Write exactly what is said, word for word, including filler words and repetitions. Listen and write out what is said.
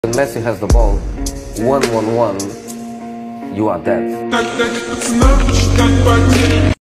When Messi has the ball, one one one, you are dead.